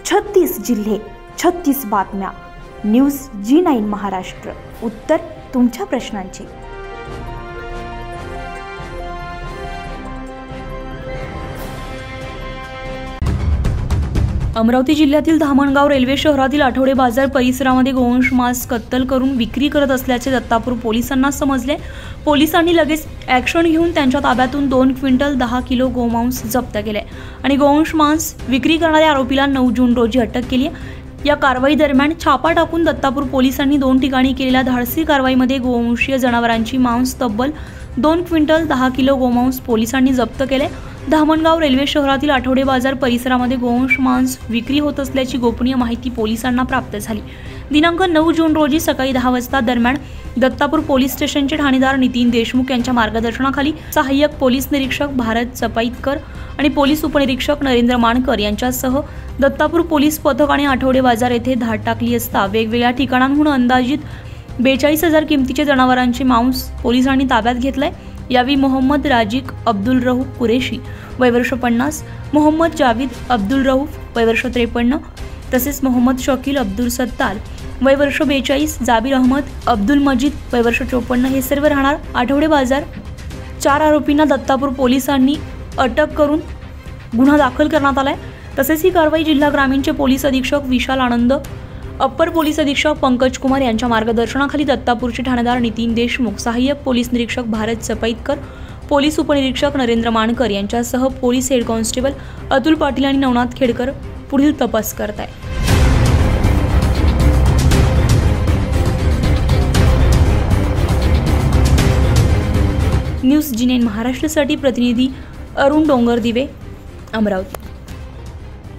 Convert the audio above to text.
36 जिल्हे, 36 बातम्या. News G9 Maharashtra. उत्तर तुमच्या प्रश्नांची. अमरावती जिल्ह्यातील धामणगाव रेल्वे शहरातील आठवडे बाजार परिसरामध्ये गोवंश मांस कत्तल करून विक्री करत असल्याचे दत्तापूर पोलिसांना समजले. पोलिसांनी लगेच ॲक्शन घेऊन त्यांच्या ताब्यातून 2 क्विंटल 10 किलो गोमांस जप्त केले आणि गोवंश मांस विक्री करणाऱ्या आरोपीला 9 जून रोजी अटक केली. या कारवाई दरम्यान छापा टाकून दत्तापूर पोलिसांनी 2 ठिकाणी केलेल्या धाडसी कारवाईमध्ये गोवंशीय जनावरांची मांस तब्बल 2 क्विंटल 10 किलो गोमांस पोलिसांनी जप्त केले. धामणगाव रेल्वे शहरातील आठवडे बाजार परिसरामध्ये गोवंश मांस विक्री होत असल्याची गोपनीय माहिती पोलिसांना प्राप्त झाली. दिनांक 9 जून रोजी सकाळी 10 वाजता दरम्यान दत्तापूर पोलीस स्टेशनचे ठाणेदार नितीन देशमुख यांच्या मार्गदर्शनाखाली सहाय्यक पोलीस निरीक्षक भारत चपाईतकर आणि पोलीस उपनिरीक्षक नरेंद्र मानकर यांच्यासह दत्तापूर पोलीस पथकाने आठवडे बाजार येथे धाड टाकली असता वेगवेगळ्या ठिकाणांहून अंदाजित 42,000 किमतीचे जनावरांचे मांस पोलिसांनी ताब्यात घेतले. यावेळी मोहम्मद राजिक अब्दुल रऊफ कुरेशी वय वर्ष 50, मोहम्मद जावेद अब्दुल रऊफ वय वर्ष 53, तसेच मोहम्मद शकील अब्दुल सत्तार वय वर्ष 42, जाबीर अहमद अब्दुल मजीद वय वर्ष 54 हे सर्व राहणार आठवडे बाजार. 4 आरोपींना दत्तापूर पोलिसांनी अटक करून गुन्हा दाखल करण्यात आलाय. तसेच ही कारवाई जिल्हा ग्रामीणचे पोलीस अधीक्षक विशाल आनंद, अप्पर पोलीस अधीक्षक पंकज कुमार यांच्या मार्गदर्शनाखाली दत्तापूरचे ठाणेदार नितीन देशमुख, सहाय्यक पोलीस निरीक्षक भारत चपाईतकर, पोलीस उपनिरीक्षक नरेंद्र मानकर यांच्यासह police head constable Atul Patil आणि नवनाथ खेडकर पुढील तपास करत आहेत. न्यूज G9 महाराष्ट्रासाठी प्रतिनिधी अरुण डोंगरदिवे, अमरावती.